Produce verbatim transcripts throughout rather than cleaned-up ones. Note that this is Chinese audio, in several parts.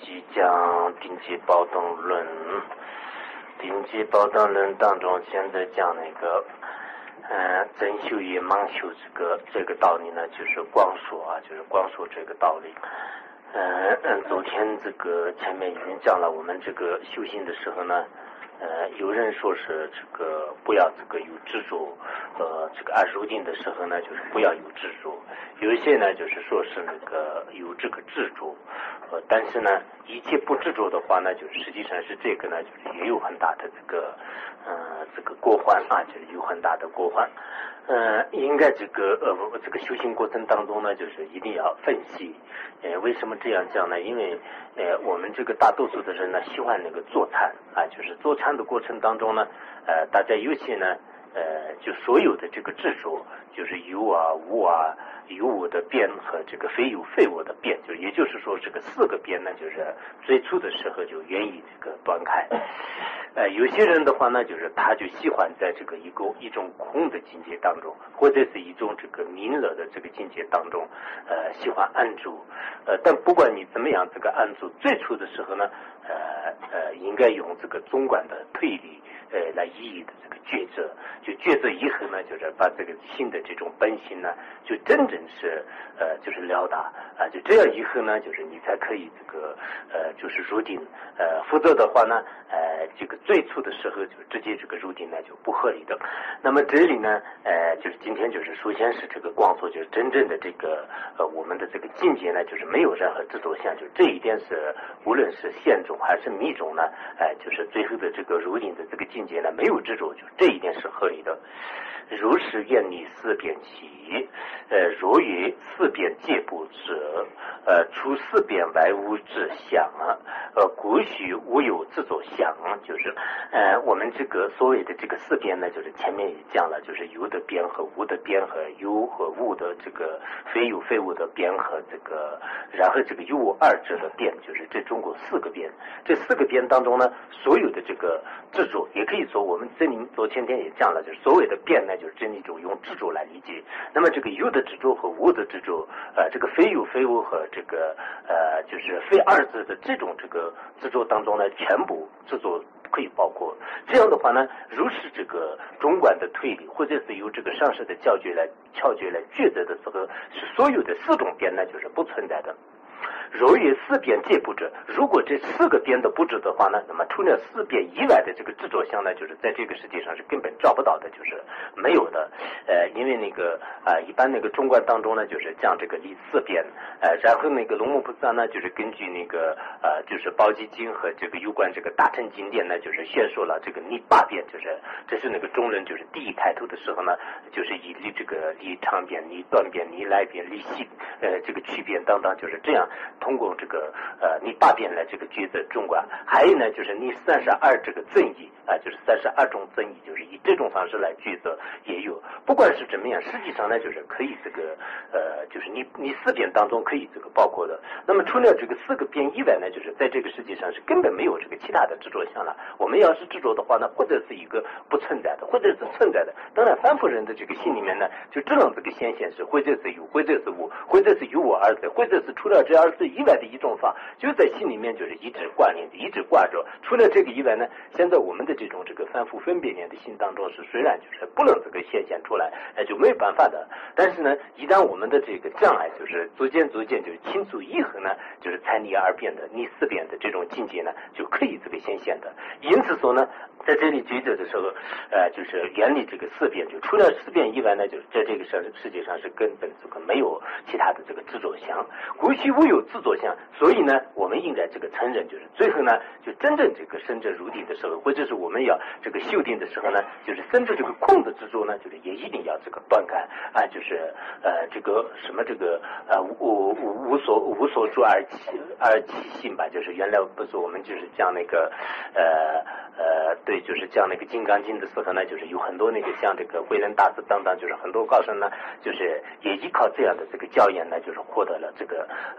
续讲定解宝灯论。定解宝灯论当中，现在讲那个嗯，真修与盲修这个这个道理呢，就是光说啊，就是光说这个道理。嗯嗯，昨天这个前面已经讲了，我们这个修行的时候呢，呃，有人说是这个不要这个有执着，呃，这个按入定的时候呢，就是不要有执着。有一些呢，就是说是那个有这个执着，呃，但是呢，一切不执着的话呢，就是实际上是这个呢，就是也有很大的这个，呃，这个过患啊，就是有很大的过患。呃，应该这个呃这个修行过程当中呢，就是一定要分析。呃，为什么这样讲呢？因为呃我们这个大多数的人呢，喜欢那个坐禅啊，就是坐禅的过程当中呢，呃，大家尤其呢，呃，就所有的这个执着，就是有啊无啊。有我的边和这个非有非我的边，就也就是说这个四个边呢，就是最初的时候就愿意这个断开。呃，有些人的话呢，就是他就喜欢在这个一个一种空的境界当中，或者是一种这个弥勒的这个境界当中，呃，喜欢安住。呃，但不管你怎么样这个安住，最初的时候呢，呃呃，应该用这个中观的推理。呃，来意义的这个抉择，就抉择以后呢，就是把这个心的这种本性呢，就真正是呃，就是了达啊、呃，就这样以后呢，就是你才可以这个呃，就是入定，呃，否则的话呢，呃，这个最初的时候就直接这个入定呢就不合理的。那么这里呢，呃，就是今天就是首先是这个光说，就是真正的这个呃，我们的这个境界呢，就是没有任何执着相，就这一点是无论是现种还是密种呢，哎、呃，就是最后的这个入定的这个境界。境界呢没有执着，就这一点是合理的。如是愿离四边起，呃，若于四边皆不知，呃，除四边外无之相，呃，故许无有自作相，就是呃，我们这个所谓的这个四边呢，就是前面也讲了，就是有的边和无的边和有和无的这个非有非无的边和这个，然后这个有无二者的边，就是这中国四个边。这四个边当中呢，所有的这个执着，也可以说我们这里昨前天也讲了，就是所谓的边呢，就是这一种用执着来理解。那么这个有的执着和无的执着，呃，这个非有非无和这个呃，就是非二者的这种这个执着当中呢，全部执着可以包括。这样的话呢，如是这个中观的推理，或者是由这个上师的教诀来窍诀来抉择的时候，是所有的四种边呢，就是不存在的。若于四边皆不知，如果这四个边都不知的话呢，那么除了四边以外的这个执着相呢，就是在这个世界上是根本找不到的，就是没有的。呃，因为那个啊、呃，一般那个中观当中呢，就是讲这个离四边，呃，然后那个龙母菩萨呢，就是根据那个呃，就是宝积经和这个有关这个大乘经典呢，就是宣说了这个离八边，就是这是那个中论，就是第一开头的时候呢，就是以离这个离长边、离短边、离来边、离细呃这个区边等等，就是这样。通过这个呃你八边来这个抉择中观，还有呢就是你三十二这个增益啊、呃，就是三十二种增益，就是以这种方式来抉择也有。不管是怎么样，实际上呢就是可以这个呃就是你你四边当中可以这个包括的。那么除了这个四个边以外呢，就是在这个世界上是根本没有这个其他的执着相了。我们要是执着的话呢，或者是一个不存在的，或者是存在的。当然凡夫人的这个心里面呢，就这种这个显现是或者是有，或者是无，或者是有我二者，或者是除了这二者以外的一种法，就在心里面就是一直挂念的，一直挂着。除了这个以外呢，现在我们的这种这个凡夫分别念的心当中是虽然就是不能这个显现出来，哎，就没有办法的。但是呢，一旦我们的这个障碍就是逐渐逐渐就是清除以后呢，就是才离二边的、离四边的这种境界呢，就可以这个显现的。因此说呢，在这里抉择的时候，呃，就是远离这个四边，就除了四边以外呢，就是在这个世世界上是根本这个没有其他的这个执着相。故须无有执着相，所以呢，我们应该这个承认，就是最后呢，就真正这个深正入定的时候，或者是我们要这个修定的时候呢，就是甚至这个空的执着呢，就是也一定要这个断开啊，就是呃这个什么这个呃无无无所无所住而起而起心吧，就是原来不是我们就是讲那个呃呃对，就是讲那个金刚经的时候呢，就是有很多那个像这个慧能大师等等，就是很多高僧呢，就是也依靠这样的这个教言呢，就是获得了这个呃真觉。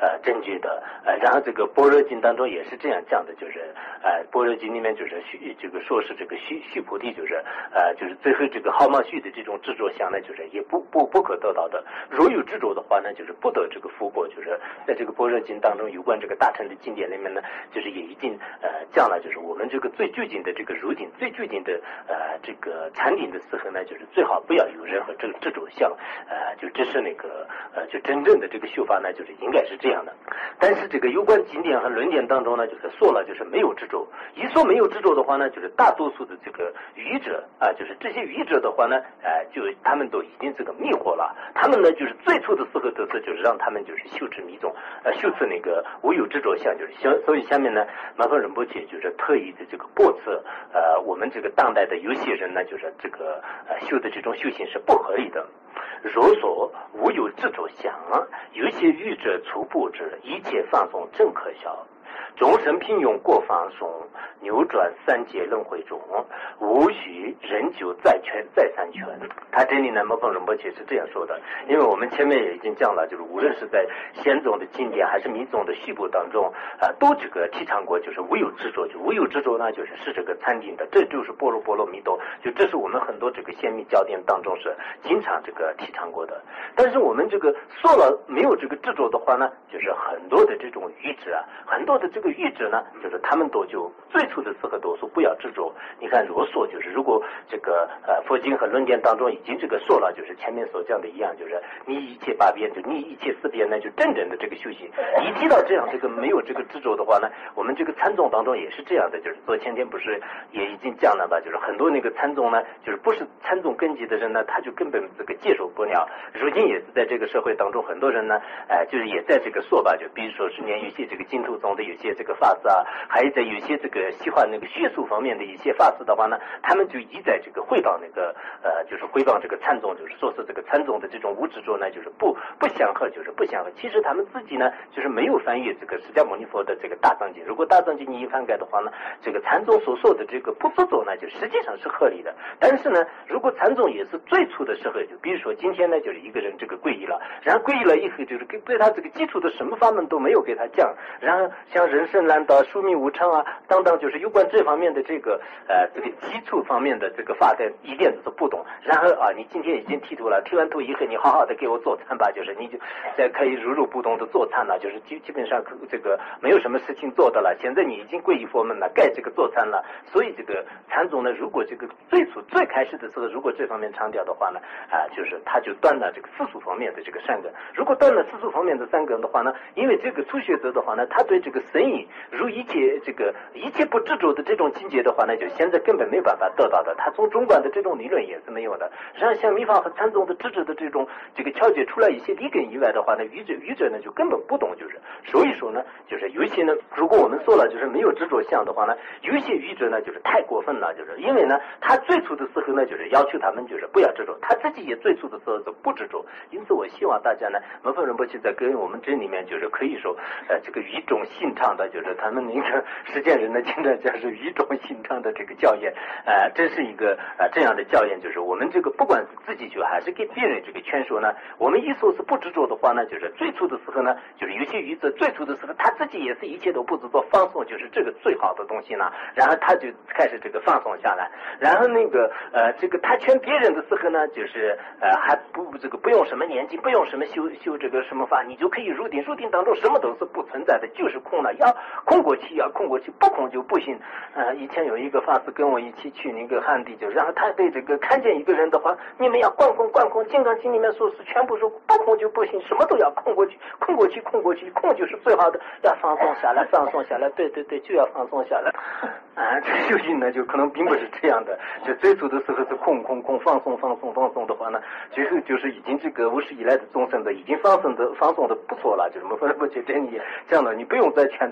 解的。呃，然后这个般若经当中也是这样讲的，就是呃，般若经里面就是须这个说是这个须须菩提，就是呃，就是最后这个毫毛须的这种执着相呢，就是也不不不可得到的。如有执着的话呢，就是不得这个福果。就是在这个般若经当中，有关这个大乘的经典里面呢，就是也已经呃讲了，就是我们这个最究竟的这个如定，最究竟的呃这个禅定的时候呢，就是最好不要有任何这个执着相，呃，就这是那个呃，就真正的这个修法呢，就是应该是这样的。但是这个有关经典和论点当中呢，就是说了，就是没有执着。一说没有执着的话呢，就是大多数的这个愚者啊，就是这些愚者的话呢，呃，就他们都已经这个迷惑了。他们呢，就是最初的时候都是就是让他们就是修持迷踪，呃，修持那个无有执着相，就是相。所以下面呢，麻烦仁波切就是特意的这个驳斥，呃，我们这个当代的有些人呢，就是这个呃修的这种修行是不合理的。若说无有执着相，有些愚者初步之，一切放松正可笑。众生平庸过放松，扭转三界轮回中，无需仍旧再权再三权。他这里呢，摩诃仁波切是这样说的，因为我们前面也已经讲了，就是无论是在显宗的经典还是密宗的序部当中啊、呃，都这个提倡过，就是无有执着。就无有执着呢，就是是这个禅定的，这就是般若波罗蜜多。就这是我们很多这个显密教典当中是经常这个提倡过的。但是我们这个说了没有这个执着的话呢，就是很多的这种愚者啊，很多的这个愚者呢，就是他们都就最初的时候都说不要执着。你看若说就是如果这个呃佛经和论点当中已经这个说了，就是前面所讲的一样，就是你一切八边就你一切四边呢，就真正的这个修行。一提到这样这个没有这个执着的话呢，我们这个禅宗当中也是这样的，就是昨前天不是也已经讲了吧，就是很多那个禅宗呢，就是不是禅宗根基的人呢，他就根本这个接受不了。如今也是在这个社会当中，很多人呢，哎、呃，就是也在这个说吧，就比如说是连有些这个净土宗的有些这个法师啊，还有在有些这个喜欢那个学术方面的一些法师的话呢，他们就一再这个回谤那个呃，就是回谤这个禅宗，就是说是这个禅宗的这种无执着呢，就是不不相合，就是不相合。其实他们自己呢，就是没有翻译这个释迦牟尼佛的这个大藏经。如果大藏经你一翻开的话呢，这个禅宗所说的这个不执着呢，就实际上是合理的。但是呢，如果禅宗也是最初的时候，就比如说今天呢，就是一个人这个皈依了，然后皈依了以后，就是对他这个基础的什么法门都没有给他讲，然后像人生难道疏密无常啊等等，就是有关这方面的这个呃这个基础方面的这个法的一点都是不懂。然后啊，你今天已经剃度了，剃完度以后，你好好的给我做餐吧，就是你就再可以如如不动的做餐了，就是基基本上这个没有什么事情做的了。现在你已经皈依佛门了，该这个做餐了。所以这个禅宗呢，如果这个最初最开始的时候，如果这方面强调的话呢，啊，就是他就断了这个世俗方面的这个善根。如果断了世俗方面的善根的话呢，因为这个初学者的话呢，他对这个神隐如一切这个一切不执着的这种境界的话呢，就现在根本没办法得到的。他从中观的这种理论也是没有的。然后像密法和禅宗的执着的这种这个窍解出来一些理根以外的话呢，愚者愚者呢就根本不懂，就是所以说呢，就是有一些呢，如果我们说了就是没有执着相的话呢，有一些愚者呢就是太过分了，就是因为呢他最初的时候呢就是要求他们就是不要执着，他自己也最初的时候是不执着。因此我希望大家呢，摩诃仁波切在跟我们这里面就是可以说呃这个语重心长的，就是他们那个实践人呢经常讲是语重心长的这个教研，呃这是一个呃这样的教研，就是我们这个不管是自己学还是给别人这个劝说呢，我们一说是不执着的话呢，就是最初的时候呢，就是有些愚者最初的时候他自己也是一切都不执着，放松就是这个最好的东西呢，然后他就开始这个放松下来，然后那个呃这个他劝别人的时候呢，就是呃还不这个不用什么年纪，不用什么修修这个什么法，你就可以入定，入定当中什么都是不存在的，就是空了，要空过去要空过去，不空就不行。呃以前有一个法师跟我一起去那个汉地，就然后他对这个看见一个人的话，你们要观空观空，金刚经里面说是全部说不空就不行，什么都要空过去，空过去空过去，空就是最好的，要放松下来，放松下来，对对对，就要放松下来。啊，这修行呢就可能并不是这样的，就最初的时候是空空空放松放松放松的话呢，最后就是已经这个无始以来的众生的已经放松的放松的不错了，就是摩诃仁波切这里讲了，你不用再劝他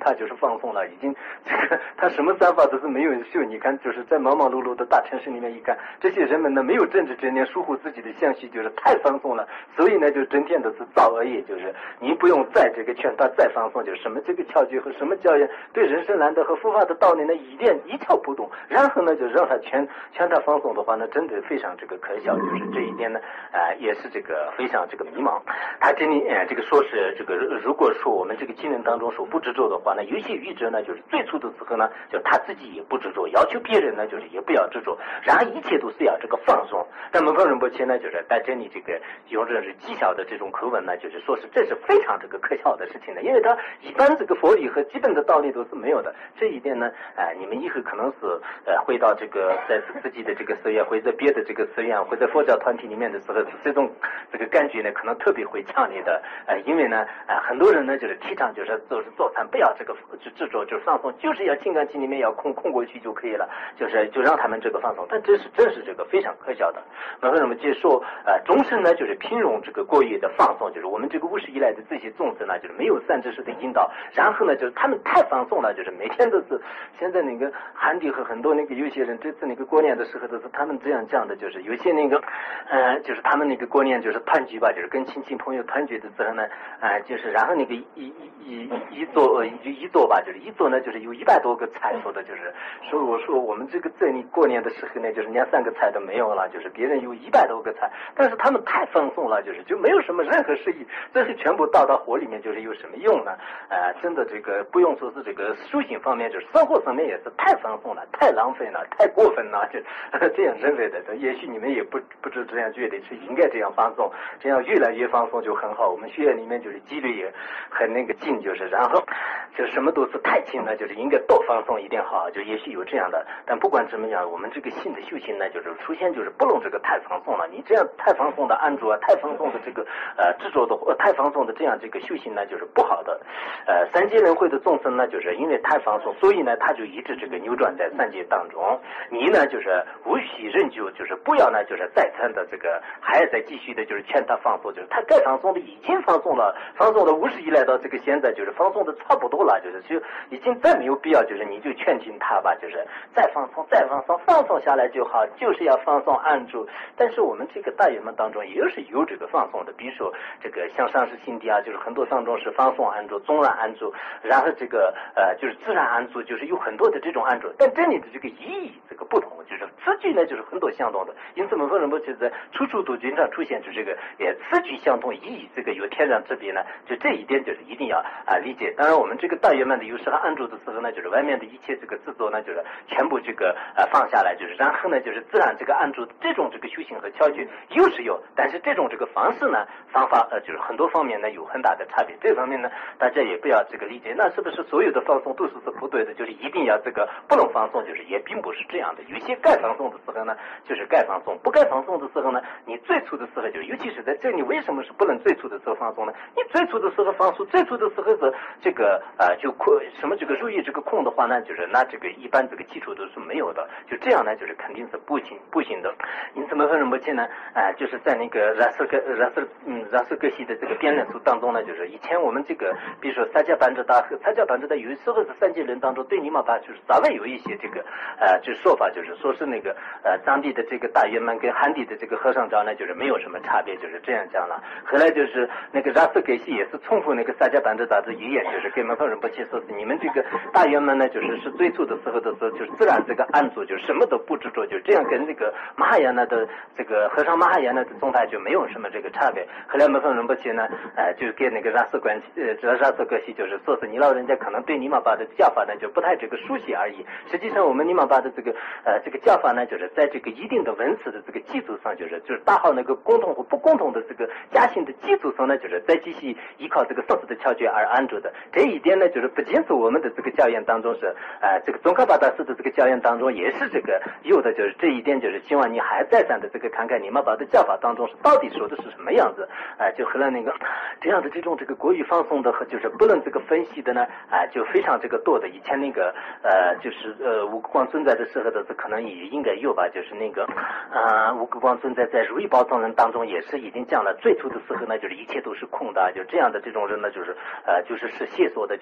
他就是放松了，已经这个他什么三法都是没有修。你看就是在忙忙碌碌的大城市里面一看，这些人们呢没有政治正念，疏忽自己的相续，就是太放松了，所以呢就整天都是造恶业，就是你不用再这个劝他再放松，就是什么这个窍诀和什么教言对人生难得和佛法的道理呢一点一窍不懂，然后呢就让他劝劝他放松的话呢，真的非常这个可笑，就是这一点呢呃也是这个非常这个迷茫。他这里呃这个说是这个如果说我们这个经文当中说不执着的话呢，有些愚者呢就是最初的时候呢就他自己也不执着，要求别人呢就是也不要执着，然后一切都是要这个放松。那么仁波切呢就是在这里这个用这是技巧的这种口吻呢，就是说是这是非常这个可笑的事情的，因为他一般这个佛理和基本的道理都是没有的。这一点呢呃你们以后可能是呃回到这个在自己的这个寺院或者别的这个寺院或者佛教团体里面的时候，这种这个感觉呢可能特别会强烈的呃因为呢呃很多人呢就是提倡就是就是做禅不要这个就执着就是放松，就是要金刚经里面要空空过去就可以了，就是就让他们这个放松，但这是真是这个非常可笑的。那为什么接受呃众生呢就是平庸这个过于的放松，就是我们这个无始以来的这些众生呢就是没有善知识的引导，然后呢就是他们太放松了，就是每天都是现在那个韩地和很多那个有些人这次那个过年的时候都是他们这样讲的，就是有些那个呃就是他们那个过年就是团聚吧，就是跟亲戚朋友团聚的时候呢呃就是然后那个一一一一桌一一桌吧，就是一桌呢就是有一百多个菜，说的就是说我说我们这个这里过年的时候呢就是连三个菜都没有了，就是别人有一百多个菜，但是他们太放松了，就是就没有什么任何事宜，这是全部倒到火里面，就是有什么用呢？呃真的这个不用说是这个修行方面，就是生活上面也是太放松了，太浪费了，太过分了，就这样认为的。也许你们也不不是这样觉得，是应该这样放松，这样越来越放松就很好。我们学院里面就是纪律也很那个紧，就是然后就什么都是太轻了，就是应该多放松一点好，就也许有这样的。但不管怎么样，我们这个新的修行呢，就是出现就是不能这个太放松了，你这样太放松的安住啊，太放松的这个呃执着的呃太放松的这样这个修行呢就是不好的。呃三界轮回的众生呢就是因为太放松，所以呢他就一直这个扭转在三界当中，你呢就是无需认究，就是不要呢就是再三的这个还要再继续的就是劝他放松，就是他该放松的已经放松了，放松了无始以来到这个现在就是放松的差不多了，就是就已经再没有必要就是你就劝进他吧，就是再放松再放松放松下来就好，就是要放松安住。但是我们这个大圆满当中也是有这个放松的，比如说这个像上师心地啊，就是很多当中是放松安住纵然安住，然后这个呃就是自然安住，就是有很多的这种安住，但这里的这个意义这个不同，就是此句呢就是很多相同的，因此我们为什么就在处处都经常出现就这个也此句相同，意义这个有天壤之别呢？就这一点就是一定要啊理解。当然我们这个大圆满的有时候安住的时候呢，就是外面的一切这个制作呢就是全部这个呃放下来，就是然后呢就是自然这个安住这种这个修行和窍诀有是有，但是这种这个方式呢方法呃就是很多方面呢有很大的差别，这方面呢大家也不要这个理解那是不是所有的放松都是是不对的，就是一定要这个不能放松，就是也并不是这样的。有些该放松的时候呢就是该放松，不该放松的时候呢你最初的时候就尤其是在这里为什么是不能最初的时候放松呢？你最初的时候放松，最初的时候是这个呃就空什么这个入意这个空的话呢，就是那这个一般这个基础都是没有的，就这样呢就是肯定是不行不行的。因此我们目前呢呃就是在那个拉斯格拉斯嗯拉斯格西的这个辩论书当中呢，就是以前我们这个比如说萨迦班智达和萨迦班智达有时候是三界人当中对尼玛巴就是稍微有一些这个呃就是说法，就是说是那个呃藏地的这个大圆满跟汉地的这个和尚教呢就是没有什么差别，就是这样讲了。后来就是那个拉斯格西也是重复那个萨迦班智达的语言，就是给门口人不去说是你们这个大圆满呢就是是最初的时候的时候就是自然这个安住，就是什么都不执着，就这样跟那个马哈亚那的这个和尚马哈亚那的宗派就没有什么这个差别。后来门口人不去呢呃就给那个拉斯关呃拉斯格西就是说是你老人家可能对尼玛巴的教法呢就不太这个熟悉而已，实际上我们尼玛巴的这个呃这个教法呢就是在这个一定的文字的这个基础上，就是就是大好那个共同和不共同的这个加行的基础上呢，就是再继续依靠这个上师的窍诀而安住的。这一点呢就是不仅是我们的这个教研当中是呃这个宗喀巴大师的这个教研当中也是这个有的，就是这一点就是希望你还再三的这个看看尼玛巴的教法当中是到底说的是什么样子啊、呃、就和了那个这样的这种这个过于放松的和就是不能这个分析的呢啊、呃、就非常这个多的。以前那个呃就是呃五个光存在的时候的是可能也应该有吧，就是那个啊、呃、五个光存在在如意宝藏人当中也是已经讲了，最初的时候呢就是一切都是空的，就这样的这种人呢就是呃就是是谢说的，就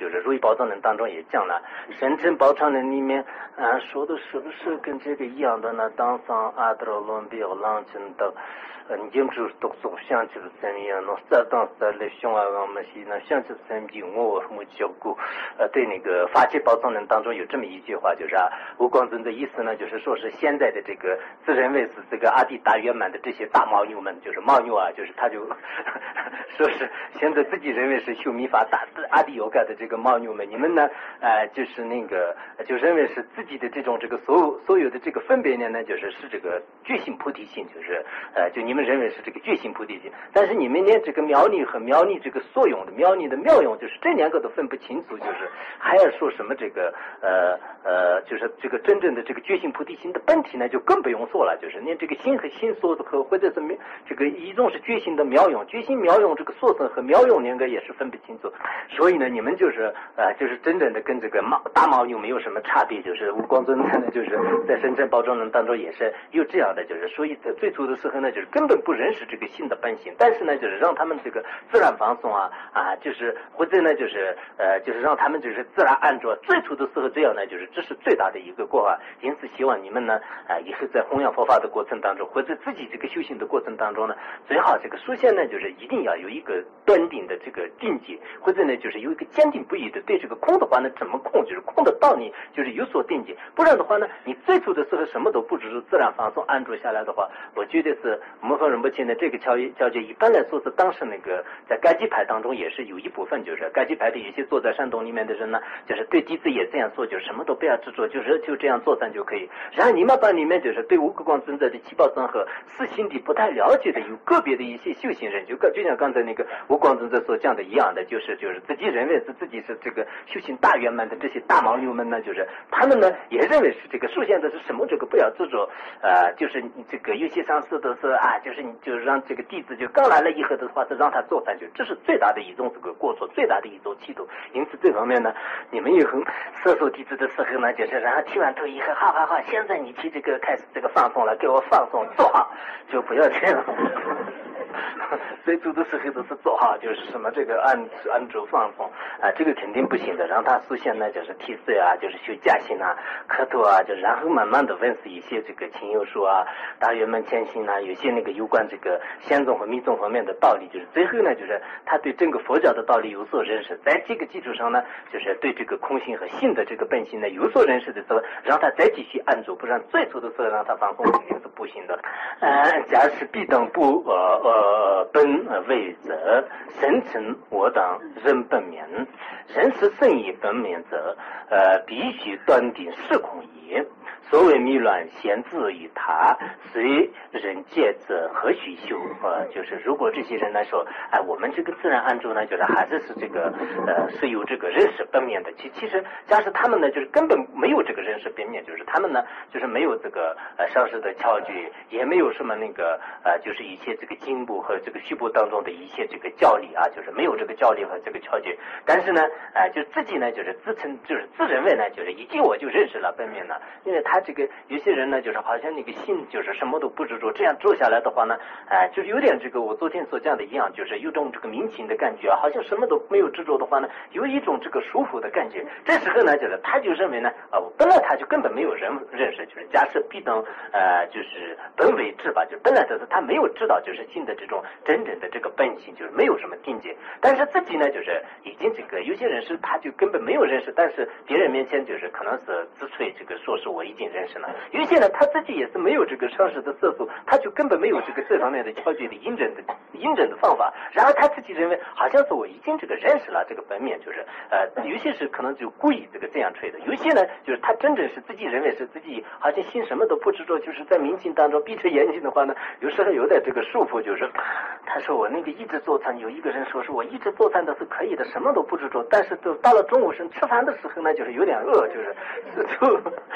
就是《如意宝藏论》当中也讲了，深圳宝藏论里面啊说的是不是跟这个一样的呢？当上阿德罗伦比奥朗真的。你就是读书想起了怎么样？那这当时来想啊，我们是那想起怎么样？我我教过，呃，对那个法界宝藏论当中有这么一句话，就是啊，吴光尊的意思呢，就是说是现在的这个自认为是这个阿底大圆满的这些大牦牛们，就是牦牛啊，就是他就说是现在自己认为是修密法大阿底yoga的这个牦牛们，你们呢，呃，就是那个就认为是自己的这种这个所有所有的这个分别念呢，就是是这个觉醒菩提心，就是呃，就你们。你们认为是这个觉醒菩提心，但是你们连这个妙力和妙力这个所用的妙力的妙用，就是这两个都分不清楚，就是还要说什么这个呃呃，就是这个真正的这个觉醒菩提心的本体呢，就更不用说了，就是连这个心和心所和或者是这个一种是觉醒的妙用，觉醒妙用这个所生和妙用两个也是分不清楚，所以呢，你们就是呃就是真正的跟这个猫大牦牛没有什么差别，就是吴光尊呢，就是在深圳宝藏论当中也是有这样的，就是所以在最初的时候呢，就是根本不认识这个心的本性，但是呢，就是让他们这个自然放松啊啊，就是或者呢，就是呃，就是让他们就是自然安着。最初的时候这样呢，就是这是最大的一个过法。因此，希望你们呢啊，以后在弘扬佛法的过程当中，或者自己这个修行的过程当中呢，最好这个首先呢，就是一定要有一个端定的这个定解，或者呢，就是有一个坚定不移的对这个空的话呢，怎么空，就是空的道理，就是有所定解。不然的话呢，你最初的时候什么都不知，自然放松安住下来的话，我觉得是摩诃仁波切呢这个教教诫一般来说是当时那个在该基派当中也是有一部分，就是该基派的一些坐在山洞里面的人呢，就是对弟子也这样说，就什么都不要执着，就是就这样做三就可以。然后你们班里面就是对无垢光存在的七宝藏和四心地不太了解的，有个别的一些修行人，就就像刚才那个无光存在所讲的一样的，就是就是自己认为是自己是这个修行大圆满的这些大牦牛们呢，就是他们呢也认为是这个首先的是什么这个不要执着，呃，就是你这个有些上师都是啊，就是你就是让这个弟子就刚来了以后的话是让他做三就，这是最大的一种这个过错，最大的一种企图。因此这方面呢，你们以后摄受弟子的时候呢，就是然后剃完头以后，好好好，现在你去这个开始这个放松了，给我放松做好，就不要这样。最初的时候都是做好，就是什么这个安安住放松啊，这个肯定不行的。让他首先呢就是提示啊，就是修加行啊、磕头啊，就然后慢慢的认识一些这个亲友书啊、大圆满前行啊，有些那个有关这个显宗和密宗方面的道理，就是最后呢就是他对整个佛教的道理有所认识，在这个基础上呢，就是对这个空性和性的这个本性呢有所认识的时候，让他再继续安住，不然最初的时候让他放松肯定是不行的。呃，假使必等不呃呃本为则，深沉我当人本面，人是圣意本面则，呃，必须断定是空也。所谓迷乱先自于他，虽人戒则何须修？呃，就是如果这些人来说，哎，我们这个自然安住呢，就是还是是这个呃是有这个认识本面的。其其实，假使他们呢，就是根本没有这个认识本面，就是他们呢，就是没有这个呃上师的窍诀，也没有什么那个呃，就是一些这个经部和这个序部当中的一些这个教理啊，就是没有这个教理和这个窍诀。但是呢，呃，就自己呢，就是自称就是自认为呢，就是已经我就认识了本面了，因为他。这个有些人呢，就是好像那个心就是什么都不执着，这样做下来的话呢，哎、呃，就是有点这个我昨天所讲的一样，就是有种这个明情的感觉啊，好像什么都没有执着的话呢，有一种这个舒服的感觉。这时候呢，就是他就认为呢，啊、呃，本来他就根本没有人认识，就是假设必等呃，就是本为智吧，就本来就是他没有知道就是心的这种真正的这个本性，就是没有什么定解。但是自己呢，就是已经这个有些人是他就根本没有认识，但是别人面前就是可能是自吹这个说是我已经认识了。有些呢，他自己也是没有这个上师的色素，他就根本没有这个这方面的窍诀的印证的印证的方法。然后他自己认为好像是我已经这个认识了这个本面，就是呃，有些是可能就故意这个这样吹的，有些呢就是他真正是自己认为是自己好像心什么都不执着，就是在明镜当中闭着眼睛的话呢，有时候有点这个束缚，就是他说我那个一直做餐，有一个人说是我一直做餐的是可以的，什么都不执着，但是都到了中午是吃饭的时候呢，就是有点饿，就是就。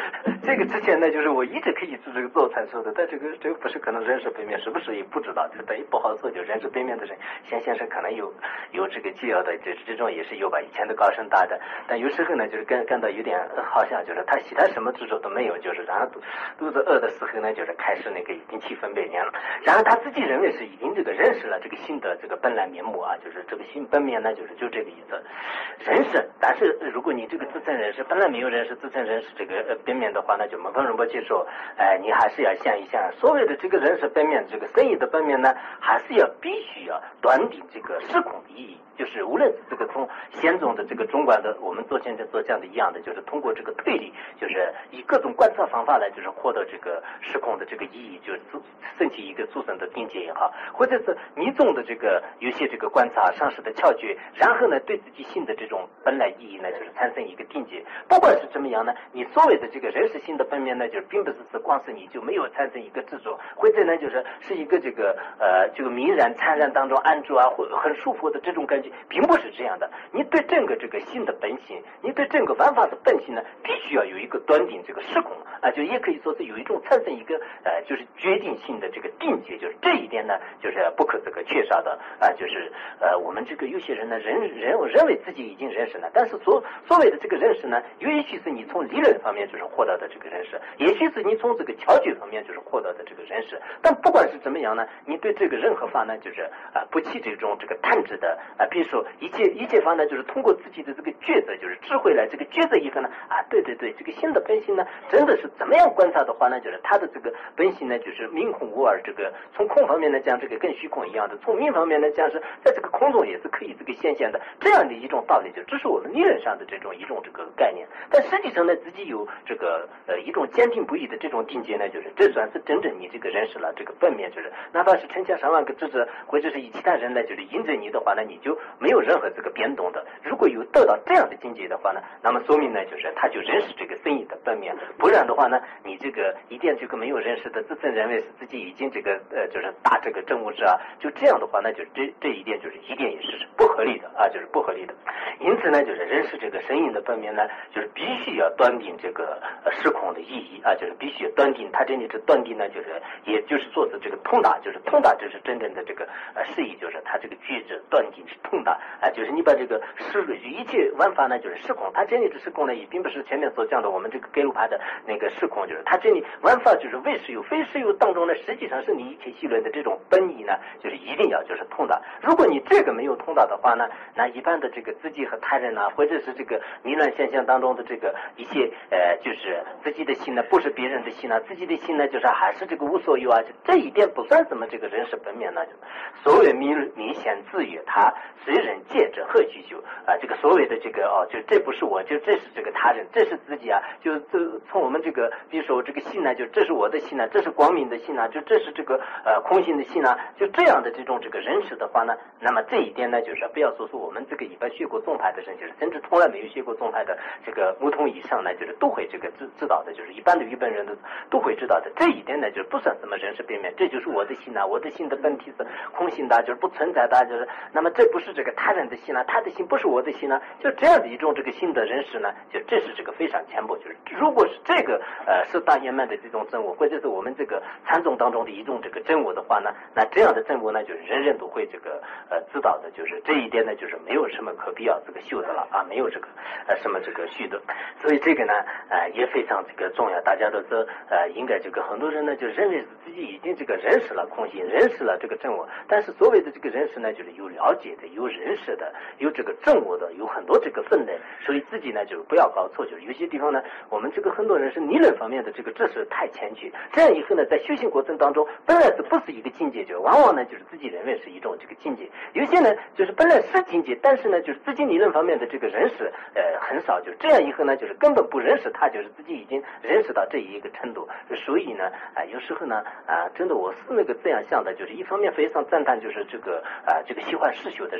这个之前呢，就是我一直可以是这个做阐述的，但这个这个不是可能人事本面，是不是也不知道，就等于不好说。就人事本面的人，先先生可能有有这个既要的，这这种也是有吧，以前的高深大的，但有时候呢，就是感感到有点好像就是他其他什么执着都没有，就是然后肚肚子饿的时候呢，就是开始那个已经七分百年了，然后他自己认为是已经这个认识了这个心的这个本来面目啊，就是这个心本面呢，就是就这个意思。人事，但是如果你这个自身人事本来没有人事，自身人事这个呃本面的话，那就没法容不接受。哎、呃，你还是要想一想，所谓的这个人事本面，这个生意的本面呢，还是要必须要断定这个时空的意义。就是无论是这个从先宗的这个中观的，我们做现在所讲的一样的，就是通过这个推理，就是以各种观察方法来，就是获得这个时空的这个意义，就是升起一个殊胜的境界也好，或者是你中的这个有些这个观察上师的窍诀，然后呢对自己心的这种本来意义呢，就是产生一个定解。不管是怎么样呢，你所谓的这个人事性的本面呢，就是并不是是光是你就没有产生一个执着，或者呢就是是一个这个呃这个迷然参然当中安住啊，或很舒服的这种感觉。并不是这样的，你对整个这个心的本性，你对整个玩法的本性呢，必须要有一个断定这个时空啊，就也可以说是有一种产生一个呃，就是决定性的这个定解，就是这一点呢，就是不可这个缺少的啊，就是呃，我们这个有些人呢，人人认为自己已经认识了，但是所所谓的这个认识呢，也许是你从理论方面就是获得的这个认识，也许是你从这个窍诀方面就是获得的这个认识，但不管是怎么样呢，你对这个任何法呢，就是啊、呃，不起这种这个探知的啊、呃，比如说。一切一切法呢，就是通过自己的这个抉择，就是智慧来这个抉择一个呢啊，对对对，这个心的本性呢，真的是怎么样观察的话呢，就是它的这个本性呢，就是明空无二，这个从空方面来讲，这个跟虚空一样的；从明方面来讲，是在这个空中也是可以这个显现的。这样的一种道理，就这是我们理论上的这种一种这个概念。但实际上呢，自己有这个呃一种坚定不移的这种境界呢，就是这算是真正你这个认识了这个本面，就是哪怕是成千上万个智者，或者是以其他人来就是引证你的话呢，你就没有任何这个变动的。如果有得到这样的境界的话呢，那么说明呢，就是他就认识这个生意的本面。不然的话呢，你这个一点这个没有认识的自身认为是自己已经这个呃就是大这个正物质啊，就这样的话呢，就这这一点就是一点也是不合理的啊，就是不合理的。因此呢，就是认识这个生意的本面呢，就是必须要断定这个呃时空的意义啊，就是必须要断定。他这里是断定呢，就是也就是说是这个通达，就是通达，这是真正的这个呃释义，就是他这个句子断定是通达啊，就是你把这个时一切万法呢，就是时空。它这里的时空呢，也并不是前面所讲的我们这个盖鲁帕的那个时空，就是它这里万法就是为实有非实有当中呢，实际上是你一切系论的这种本意呢，就是一定要就是通达。如果你这个没有通达的话呢，那一般的这个自己和他人啊，或者是这个迷乱现象当中的这个一些呃，就是自己的心呢，不是别人的心呢，自己的心呢，就是还是这个无所有啊，这一点不算什么这个人事本面呢。所谓迷迷显自语，他随人借着何须修啊？这个所谓的这个哦，就这不是我，就这是这个他人，这是自己啊。就这从我们这个，比如说这个心呢，就这是我的心呢，这是光明的心呢，就这是这个呃空性的心呢，就这样的这种这个认识的话呢，那么这一点呢，就是不要说说我们这个一般学过宗派的人，就是甚至从来没有学过宗派的这个牧童以上呢，就是都会这个知知道的，就是一般的日本人的都会知道的。这一点呢，就是不算什么人事边面，这就是我的心啊，我的心的本体是空性的，就是不存在的，就是那么这不是这个他人的心啊，他的心不是我的心呢，就这样的一种这个心的认识呢，就这是这个非常浅薄。就是如果是这个呃是大圆满的这种真我，或者是我们这个禅宗当中的一种这个真我的话呢，那这样的真我呢，就是人人都会这个呃知道的，就是这一点呢，就是没有什么可必要这个修的了啊，没有这个呃什么这个虚的，所以这个呢呃也非常这个重要。大家都是呃应该这个很多人呢就认为是自己已经这个认识了空性，认识了这个真我，但是所谓的这个认识呢，就是有了解的，有认识的，有这个正我的，有很多这个分类，所以自己呢就是不要搞错，就是有些地方呢，我们这个很多人是理论方面的这个知识太欠缺，这样以后呢，在修行过程当中，本来是不是一个境界，就往往呢就是自己认为是一种这个境界，有些呢就是本来是境界，但是呢就是自己理论方面的这个认识呃很少，就这样以后呢就是根本不认识他，就是自己已经认识到这一个程度，所以呢啊、呃、有时候呢啊、呃、真的我是那个这样想的，就是一方面非常赞叹就是这个啊、呃、这个喜欢实修的人，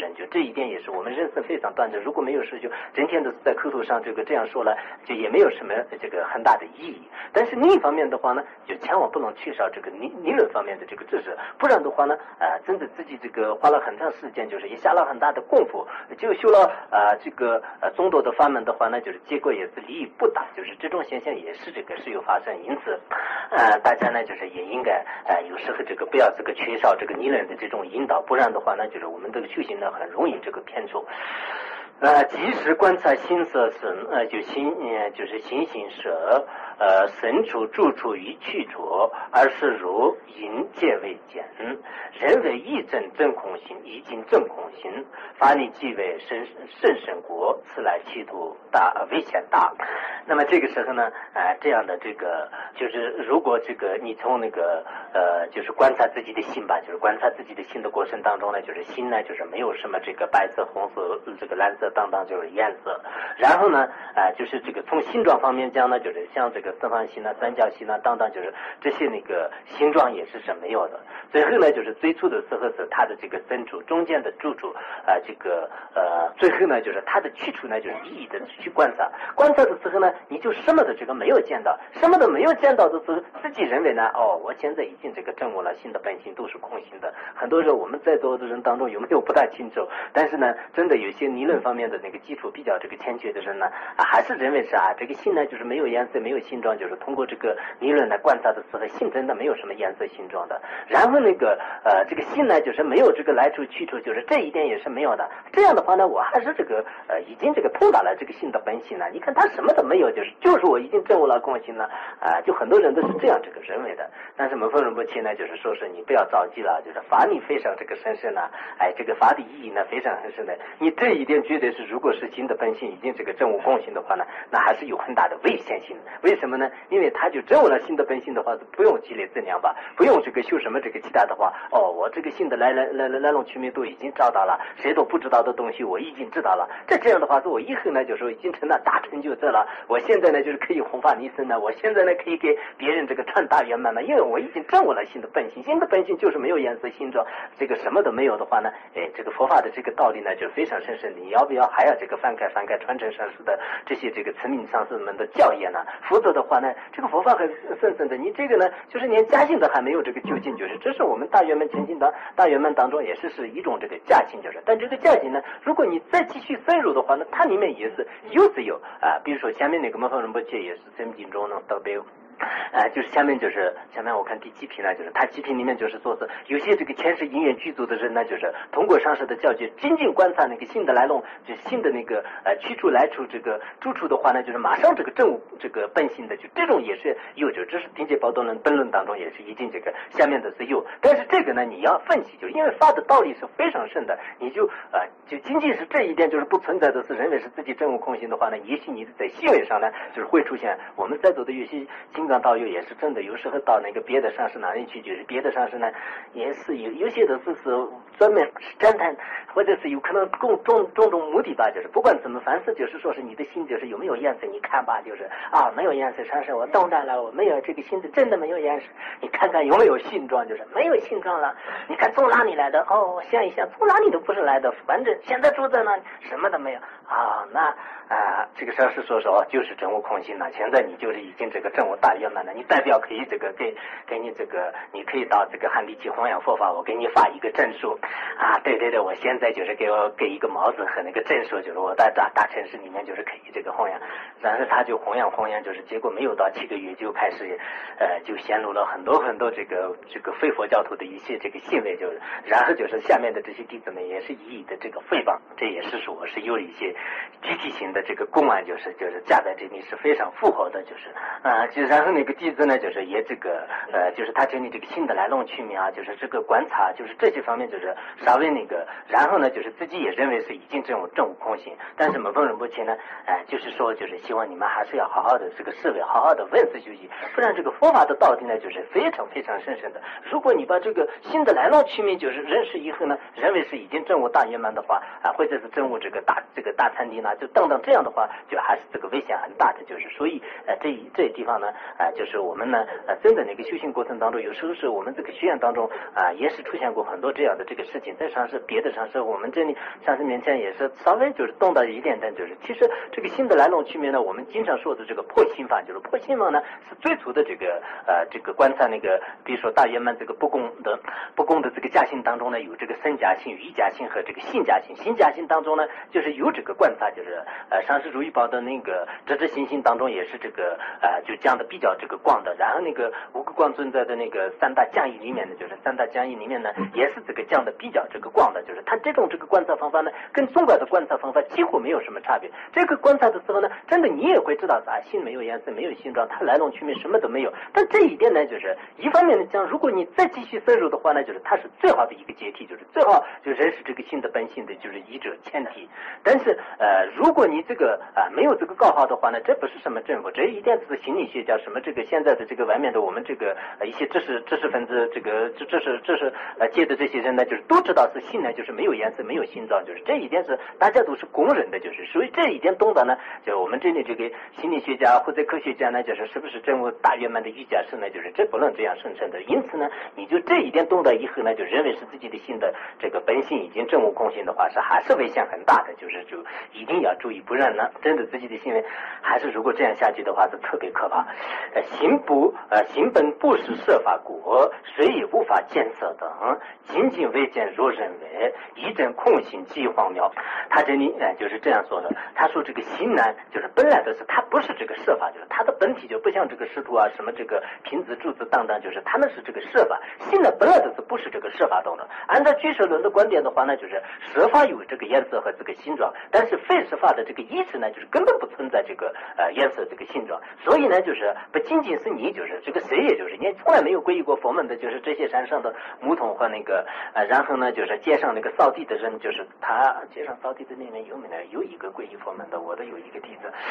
研究，这一点也是我们人生非常端正。如果没有师兄整天都是在口头上这个这样说了，就也没有什么这个很大的意义。但是另一方面的话呢，就千万不能缺少这个理理论方面的这个知识，不然的话呢，呃，真的自己这个花了很长时间，就是也下了很大的功夫，就修了呃这个呃众多的法门的话呢，就是结果也是利益不大，就是这种现象也是这个是有发生。因此，呃，大家呢就是也应该呃有时候这个不要这个缺少这个理论的这种引导，不然的话呢，就是我们这个修行呢很容易这个偏错。呃，及时观察心色身，呃，就心，呃，就是心行舍，呃，身处住处于去处，而是如因见为见，人为义正正空心，已经正空心，法力即为甚甚深国，此来企图大危险大。那么这个时候呢，呃，这样的这个就是如果这个你从那个呃，就是观察自己的心吧，就是观察自己的心的过程当中呢，就是心呢就是没有什么这个白色、红色、这个蓝色。当当就是颜色，然后呢，呃，就是这个从形状方面讲呢，就是像这个四方形啊、三角形啊，当当就是这些那个形状也是是没有的。最后呢，就是最初的时候是它的这个身处，中间的住处，啊、呃，这个呃，最后呢就是它的去处呢，就是一一的去观察。观察的时候呢，你就什么的这个没有见到，什么都没有见到的时候，自己认为呢，哦，我现在已经这个证悟了，心的本性都是空性的。很多人我们在座的人当中有没有不大清楚？但是呢，真的有些理论方面的那个基础比较这个欠缺的人呢，啊，还是认为是啊，这个心呢就是没有颜色、没有形状，就是通过这个理论来观察的时候，心真的没有什么颜色、形状的。然后那个呃，这个心呢就是没有这个来处、去处，就是这一点也是没有的。这样的话呢，我还是这个呃已经这个通达了这个心的本性了。你看他什么都没有，就是就是我已经证悟了空性了啊、呃，就很多人都是这样这个认为的。但是门风仁波切呢，就是说是你不要着急了，就是法力非常这个神圣呢，哎，这个法的意义呢非常神圣的。你这一点绝对是，如果是心的本性已经这个证悟空性的话呢，那还是有很大的危险性。为什么呢？因为他就证悟了心的本性的话，是不用积累资粮吧，不用这个修什么这个其他的话，哦，我这个心的来来来来来龙去脉都已经找到了，谁都不知道的东西我已经知道了。这这样的话，是我以后呢，就是已经成了大成就者了。我现在呢，就是可以弘法利生呢，我现在呢可以给别人这个传大圆满了，因为我已经证悟了心的本性。心的本性就是没有颜色、形状，这个什么都没有的话呢，哎，这个佛法的这个道理呢，就非常深深的。你要不要还要这个翻开翻开传承上师的这些这个慈命上师们的教业呢？否则的话呢，这个佛法很深深的，你这个呢，就是连家境都还没有这个究竟，就是这是我们大圆满前进的大圆满当中也是是一种这个家境，就是，但这个家境呢，如果你再继续深入的话呢，它里面也是有是有啊、呃，比如说下面那个门方仁波切也是生命中呢特别有。呃，就是下面就是下面我看第七品呢，就是他七品里面就是说是有些这个前世因缘具足的人呢，就是通过上师的教诫，仅仅观察那个心的来龙，就是心的那个呃去处来处这个住处的话呢，就是马上这个证悟这个本性的，就这种也是有，就这是定解宝灯论本论当中也是已经这个下面的是有，但是这个呢你要分析，就是因为法的道理是非常深的，你就呃就仅仅是这一点就是不存在的是认为是自己证悟空性的话呢，也许你在行为上呢就是会出现我们在座的有些金刚道友也是真的，有时候到那个别的上师那里去，就是别的上师呢也是有有些的是是专门侦探，或者是有可能共种种种目的吧，就是不管怎么，凡是就是说是你的心就是有没有颜色，你看吧，就是啊没有颜色，上师我懂得了，我没有这个心的真的没有颜色，你看看有没有性状，就是没有性状了，你看从哪里来的？哦，想一想，从哪里都不是来的，反正现在住在那里什么都没有啊，那。啊，这个上师说说就是证悟空性了，现在你就是已经这个证悟大圆满了，你代表可以这个给给你这个，你可以到这个汉地去弘扬佛法，我给你发一个证书啊，对对对，我现在就是给我给一个帽子和那个证书，就是我在大大城市里面就是可以这个弘扬，然后他就弘扬弘扬，就是结果没有到七个月就开始呃就显露了很多很多这个这个非佛教徒的一些这个行为，就是然后就是下面的这些弟子们也是一一的这个诽谤，这也是说我是有一些具体性的。这个公案就是就是加在这里是非常符合的，就是啊、呃，就然后那个弟子呢，就是也这个呃，就是他整理这个新的来龙去脉啊，就是这个观察，就是这些方面就是稍微那个，然后呢，就是自己也认为是已经证悟证悟空性，但是门风仁波切呢，哎、呃，就是说就是希望你们还是要好好的这个思维，好好的问思修习，不然这个佛法的道理呢，就是非常非常深深的。如果你把这个新的来龙去脉就是认识以后呢，认为是已经证悟大圆满的话啊，或者是证悟这个大这个大大餐厅啦，就等等这样的话，就还是这个危险很大的，就是所以呃这这地方呢啊、呃、就是我们呢呃真的那个修行过程当中，有时候是我们这个学院当中啊、呃、也是出现过很多这样的这个事情，在上师别的上师我们这里上师面前也是稍微就是动到一点点，就是其实这个心的来龙去脉呢，我们经常说的这个破心法，就是破心法呢是最初的这个呃这个观察那个比如说大圆满这个不公的不公的这个家心当中呢，有这个身家心、余家心和这个性家心。性家心当中呢，就是有这个观察，就是呃上师如意宝的那个直知心性当中也是这个呃就讲的比较这个广的。然后那个无垢光存在的那个三大讲义里面呢，就是三大讲义里面呢也是这个讲的比较这个广的，就是他这种这个观察方法呢，跟中国的观察方法几乎没有什么差别。这个观察的时候呢，真的你也会知道啊，心没有颜色，没有形状，它来龙去脉什么都没有。但这一点呢，就是一方面呢讲，如果你再继续深入的话呢，就是它是最好的一个阶梯，就是最好就认识这个心的本性的就是一者前提。但是呃，如果你这个啊、呃、没有这个高考的话呢，这不是什么政府，这一定是心理学家什么这个现在的这个外面的我们这个、呃、一些知识知识分子这个知知识知识呃界的这些人呢，就是都知道是心呢就是没有颜色没有形状，就是这一点是大家都是公认的，就是所以这一点懂得呢，就我们这里这个心理学家或者科学家呢，就是是不是真我大圆满的瑜伽师呢，就是这不能这样生成的。因此呢，你就这一点懂得以后呢，就认为是自己的心的这个本性已经证悟空性的话，是还是危险很大的，就是就一定要注意，不然呢，真的自己的心还是如果这样下去的话，是特别可怕。呃，心不呃心本不是设法果，谁也无法见色等，仅仅未见若认为一真空性即荒谬。他这里呃就是这样说的，他说这个心呢，就是本来的是它不是这个设法，就是它的本体就不像这个师徒啊什么这个瓶子柱子等等，就是他们是这个设法，心呢本来的是不是这个设法等等。按照俱舍论的观点的话呢，就是设法有这个颜色和这个形状，但是非设法的这个意识呢，就是根本不存在这个呃颜色这个形状。所以呢，就是不仅仅是你，就是这个谁也就是你从来没有皈依过佛门的，就是这些山上的牧童和那个呃，然后呢就是街上那个扫地的人，就是他街上扫地的那边有没呢？有一个皈依佛门的，我的有一个弟子。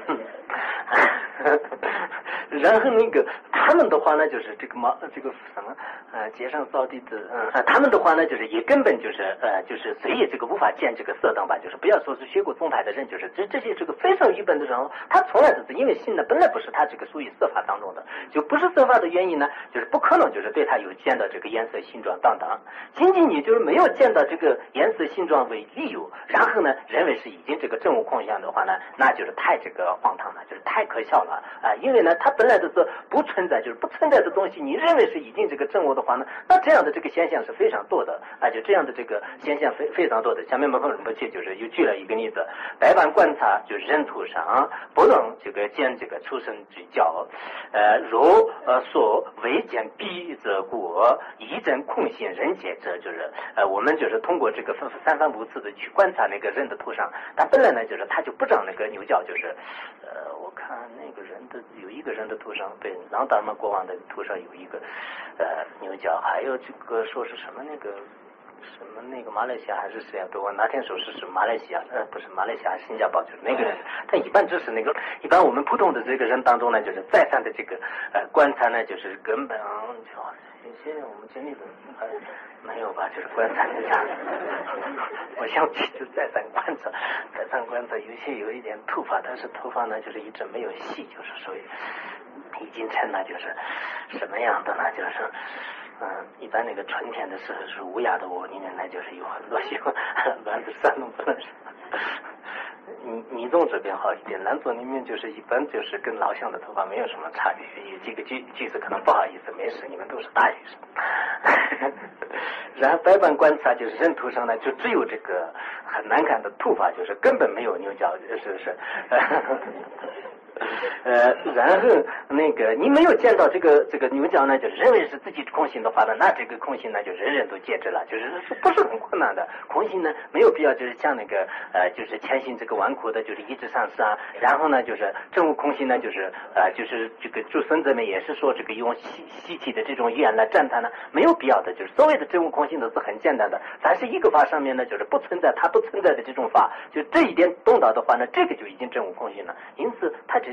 然后那个他们的话呢，就是这个毛这个什么呃街上扫地的，嗯、呃，他们的话呢，就是也根本就是呃就是谁也这个无法见这个色灯吧，就是不要说是学过宗派的人，就是这这些这个非常愚笨的人，他从来都是因为心呢本来不是他这个属于色法当中的，就不是色法的原因呢，就是不可能就是对他有见到这个颜色形状等等，仅仅你就是没有见到这个颜色形状为理由，然后呢认为是已经这个证悟空相的话呢，那就是太这个荒唐了，就是太可笑了啊、呃！因为呢它本来就是不存在，就是不存在的东西，你认为是已经这个证悟的话呢，那这样的这个现象是非常多的啊、呃！就这样的这个现象非非常多的。下面我们不去就是又举了一个例子，百般观察就是人土上不能这个见这个出生之教，呃若呃所未见彼则故，一真空性人界者，就是呃我们就是通过这个三番五次的去观察那个人的图上，他本来呢就是他就不长那个牛角，就是呃我看那个人的有一个人的图上，对，朗达尔玛国王的图上有一个呃牛角，还有这个说是什么那个什么那个马来西亚还是谁啊？对，我那天说是是马来西亚，呃，不是马来西亚，新加坡，就是那个人。他一般只是那个，一般我们普通的这个人当中呢，就是再三的这个呃观察呢，就是根本就现在我们经历的呃没有吧，就是观察一下。我想去就再三观察，再三观察，有些有一点突发，但是突发呢就是一直没有戏，就是属于已经成了就是什么样的呢？就是。嗯，一般那个春天的时候是乌鸦的窝里面呢，就是有很多喜欢乱子山东不能说。你你总这边好一点，南座里面就是一般就是跟老乡的头发没有什么差别，有几个句句子可能不好意思，没事，你们都是大学生。然后百般观察就是人头上呢，就只有这个很难看的头发，就是根本没有牛角，是是。呃，然后那个你没有见到这个这个牛角呢，就认为是自己空性的话呢，那这个空性呢就人人都戒之了，就是不是很困难的。空性呢没有必要就是像那个呃就是潜心这个顽苦的，就是一直上师啊。然后呢就是证悟空性呢，就是呃就是这个诸孙子们也是说这个用稀稀奇的这种语言来赞叹呢，没有必要的。就是所谓的证悟空性都是很简单的，但是一个法上面呢就是不存在它不存在的这种法，就这一点懂到的话呢，这个就已经证悟空性了。因此他这里这个在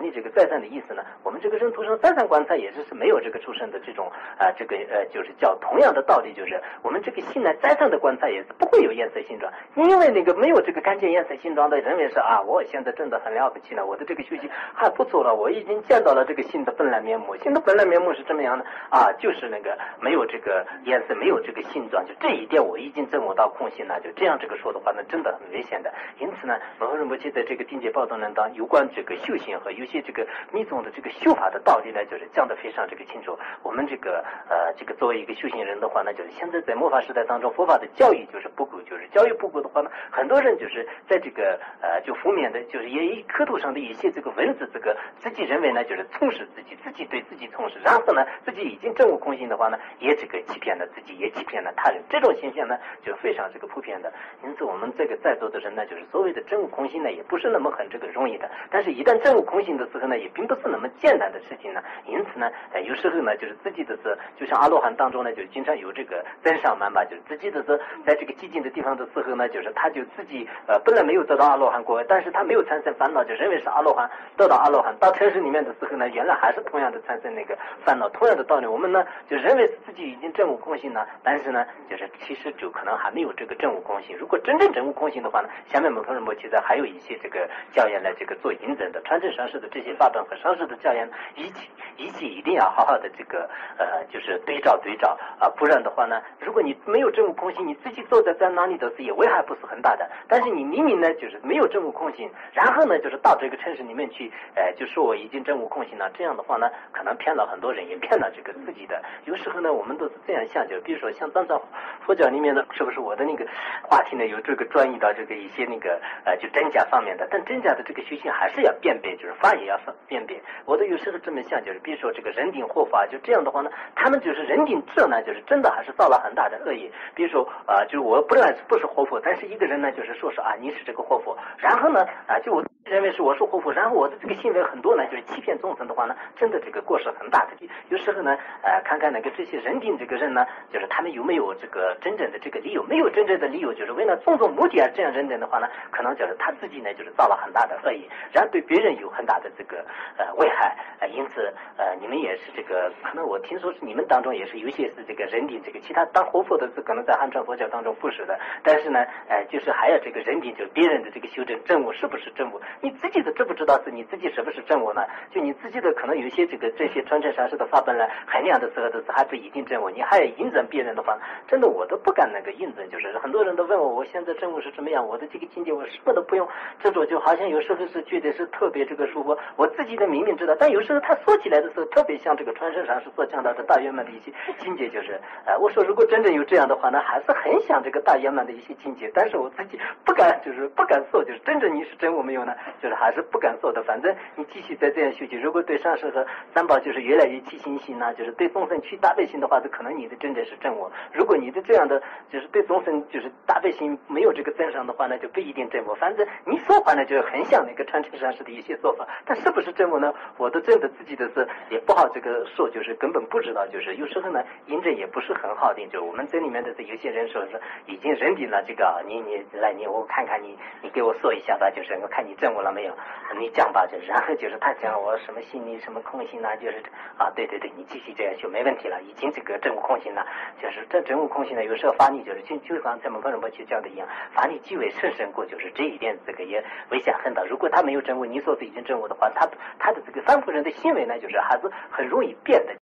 再三的意思呢，我们这个人出生再三观察也是是没有这个出生的这种啊、呃、这个呃就是叫同样的道理，就是我们这个心呢再三的观察也是不会有颜色性状，因为那个没有这个看见颜色性状的认为是啊我现在真的很了不起了，我的这个修行还不错了，我已经见到了这个心的本来面目，心的本来面目是怎么样的啊？就是那个没有这个颜色，没有这个性状，就这一点我已经证悟到空性了。就这样这个说的话呢，真的很危险的。因此呢，摩诃仁波切在这个定解宝灯论当有关这个修行和有些这个密宗的这个修法的道理呢，就是讲得非常这个清楚。我们这个呃这个作为一个修行人的话呢，就是现在在末法时代当中，佛法的教育就是不够，就是教育不够的话呢，很多人就是在这个呃就负面的，就是也以刻度上的一些这个文字，这个自己认为呢就是充实自己，自己对自己充实，然后呢自己已经证悟空性的话呢，也这个欺骗了自己，也欺骗了他人，这种现象呢就非常这个普遍的。因此我们这个在座的人呢，就是所谓的证悟空性呢，也不是那么很这个容易的。但是一旦证悟空性的时候呢，也并不是那么简单的事情呢。因此呢，呃，有时候呢，就是自己的是，就像阿罗汉当中呢，就经常有这个真上慢吧，就是自己的是在这个寂静的地方的时候呢，就是他就自己呃本来没有得到阿罗汉果，但是他没有产生烦恼，就认为是阿罗汉，得到阿罗汉，到城市里面的时候呢，原来还是同样的产生那个烦恼，同样的道理，我们呢就认为是自己已经证悟空性了，但是呢，就是其实就可能还没有这个证悟空性。如果真正证悟空性的话呢，下面摩诃仁波切还有一些这个教言来这个做引证的，传承上师的这些法本和上师的教言一起一起一定要好好的这个呃就是对照对照啊、呃，不然的话呢，如果你没有证悟空性，你自己坐在在哪里都是也危害不是很大的。但是你明明呢就是没有证悟空性，然后呢就是到这个城市里面去，呃就说我已经证悟空性了，这样的话呢，可能骗了很多人，也骗了这个自己的。有时候呢，我们都是这样想，就比如说像藏传佛教里面的，是不是我的那个话题呢有这个转移到这个一些那个呃就真假方面的，但真假的这个修行还是要辨别，就是法也要辨别。我都有时候这么想，就是比如说这个人定惑法，就这样的话呢，他们就是人定这呢，就是真的还是造了很大的恶业。比如说啊、呃，就是我不然不是活佛，但是一个人呢，就是说是啊你是这个活佛，然后呢啊、呃、就我认为是我是活佛，然后我的这个行为很多呢，就是欺骗众生的话呢，真的这个过失很大的。有时候呢呃看看那个这些人定这个人呢，就是他们有没有这个真正的这个理由，没有真正的理由，就是为了种种目的而这样认定的话呢，可能就是他自己呢就是造了很大的恶业，然后对别人有很大的这个呃危害。呃因此呃你们也是这个，可能我听说是你们当中也是有些是这个人定这个，其他当活佛的是可能在汉传佛教当中不是的，但是呢呃就是还要这个人定，就别人的这个修正证悟是不是证悟，你自己的知不知道是你自己是不是证悟呢？就你自己的可能有些这个这些传承上师的法本来衡量的时候都是还不一定证悟，你还要印证别人的话，真的我都不敢那个印证。就是很多人都问我，我现在证悟是怎么样，我的这个境界我什么都不用执着，就好像有时候是觉得是特别这个舒服，我自己的明明知道，但有时候他说起来的时候特别像这个传承上师所讲到的大圆满的一些境界，就是呃我说如果真正有这样的话呢，还是很像这个大圆满的一些境界，但是我自己不敢，就是不敢说，就是真正你是真我没有呢，就是还是不敢说的。反正你继续再这样修行，如果对上师和三宝就是越来越起信心呢，就是对众生去大悲心的话，这可能你的真正是正我。如果你的这样的就是对众生就是大悲心没有这个增上的话呢，就不一定正我。反正你说话呢，就很像那个传承上师的一些做法，但是不是正我呢？我都真的自己的是也不好这个说，就是根本不知道。就是有时候呢，印证也不是很好的。就我们这里面的有些人说是已经认定了这个，你你来你我看看你你给我说一下吧，就是我看你证我了没有，你讲吧。就是然后就是他讲我什么心理什么空性啊，就是啊对对对，你继续这样修没问题了，已经这个证悟空性了。就是这证悟空性呢，有时候法力就是就就像咱们摩诃仁波切讲的一样，法力极为甚深过，就是这一点这个也危险很大。如果他没有证悟，你说是已经证悟的话，他他的这个凡夫人的行为呢，就是还是很容易变的。